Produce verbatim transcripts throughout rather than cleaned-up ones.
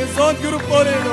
Son Group Torino.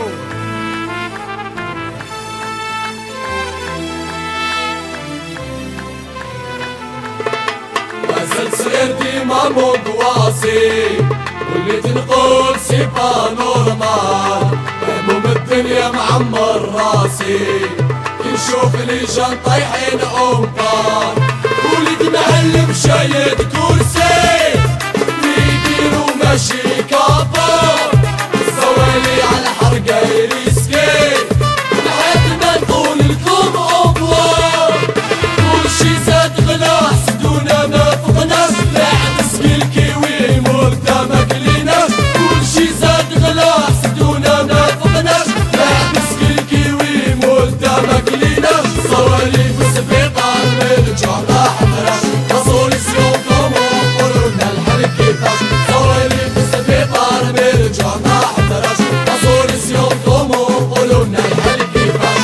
مازال صغير ديما مضواسي واللي تنقول سي با نورمال، هموم الدنيا معمر راسي كي نشوف لي جان طايحين أمطار، وليد معلم شايد كرسي يديرو ماشي كابار، الزوالي على حرقة يريسكي لحد ما نقول لكم أبوار، كلشي زاد غلا حسدونا ما فقناش، بعد سقي الكيوي مرتا ماكليناش، كلشي زاد غلا حسدونا ما فقناش، بعد سقي الكيوي مرتا ماكليناش، الزوالي في السبيطار من الجهر حضراش، راسوليسيون كومون قولولنا الحل كيفاش، الزوالي في السبيطار من الجهر حضراش، راسوليسيون كومون قولولنا الحل كيفاش.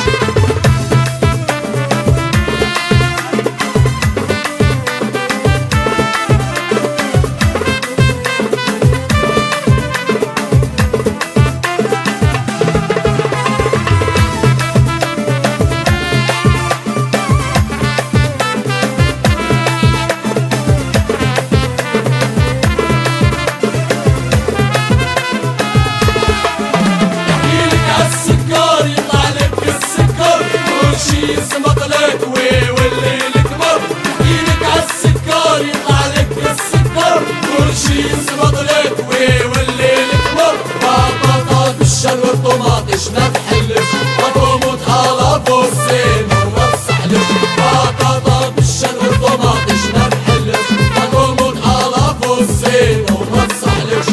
يسمط لك وي واللي الكبر، يجيلك عالسكر يطلع لك السكر، كلشي يسمط لك وي واللي الكبر، بطاطا بالشل والطماطش ما تحلش، هاكم وتحالة بوسين وما تصحلش، بطاطا بالشل والطماطش ما تحلش، هاكم وتحالة بوسين وما تصحلش.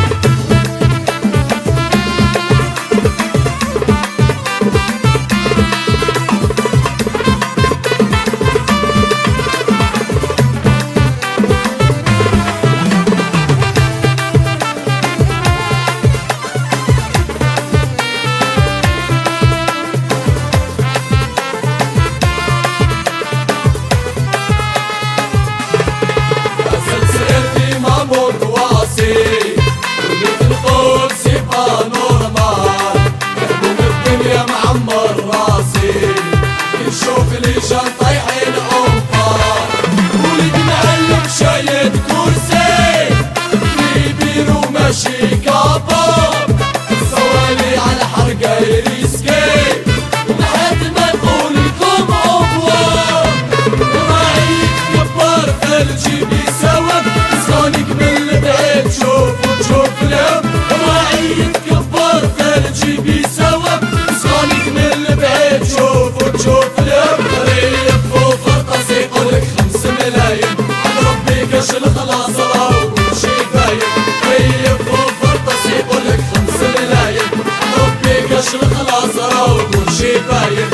واللي تنقول سي با نورمال، هموم الدنيا معمر راسي كي نشوف لي جان طايحين أمطار، وليد معلم شايد كرسي يبيرو ماشي كابار، الزوالي على حرقة يريسكي لحد ما نقول لكم أبوار، راعي كبار ثلجي بيساوم سكانك من البعيد شوف وتشوف لهم، راعي يتكبر ثلجي بيساوم سكانك من البعيد شوف وتشوف لهم، ريب وفرطاس يقولك خمس ملايين عند ربي كاش الخلاص راهو كلشي باين، ريب وفرطاس يقولك خمس ملايين عند ربي كاش الخلاص راهو كلشي باين.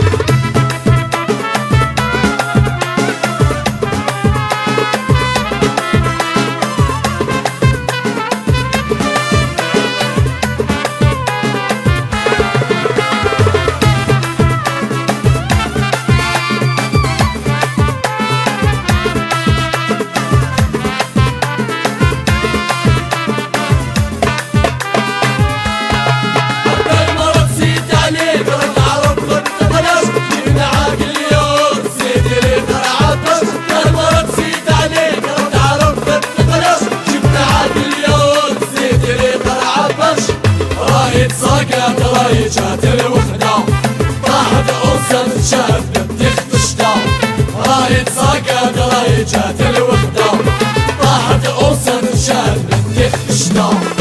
ساقط رايجات الوحدة طاحت أنسان شافت تختشتا، رايد ساقط رايجات الوحدة طاحت أنسان شافت تختشتا.